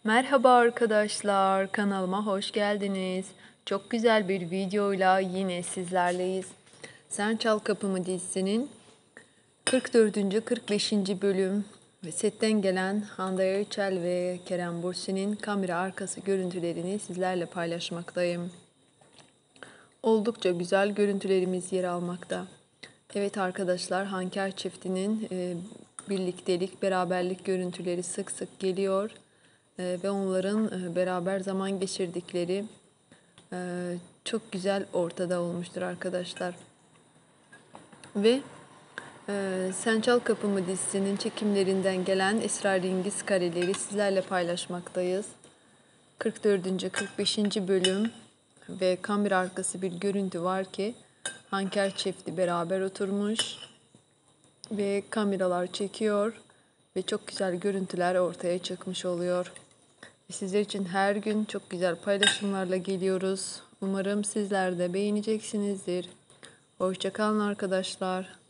Merhaba arkadaşlar, kanalıma hoş geldiniz. Çok güzel bir videoyla yine sizlerleyiz. Sen Çal Kapımı dizisinin 44. 45. bölüm ve setten gelen Hande Erçel ve Kerem Bürsin'in kamera arkası görüntülerini sizlerle paylaşmaktayım. Oldukça güzel görüntülerimiz yer almakta. Evet arkadaşlar, Hanker çiftinin birliktelik, beraberlik görüntüleri sık sık geliyor. Ve onların beraber zaman geçirdikleri çok güzel ortada olmuştur arkadaşlar. Ve Sen Çal Kapımı dizisinin çekimlerinden gelen esrarengiz kareleri sizlerle paylaşmaktayız. 44. 45. bölüm ve kamera arkası bir görüntü var ki Hanker çifti beraber oturmuş ve kameralar çekiyor ve çok güzel görüntüler ortaya çıkmış oluyor. Sizler için her gün çok güzel paylaşımlarla geliyoruz. Umarım sizler de beğeneceksinizdir. Hoşça kalın arkadaşlar.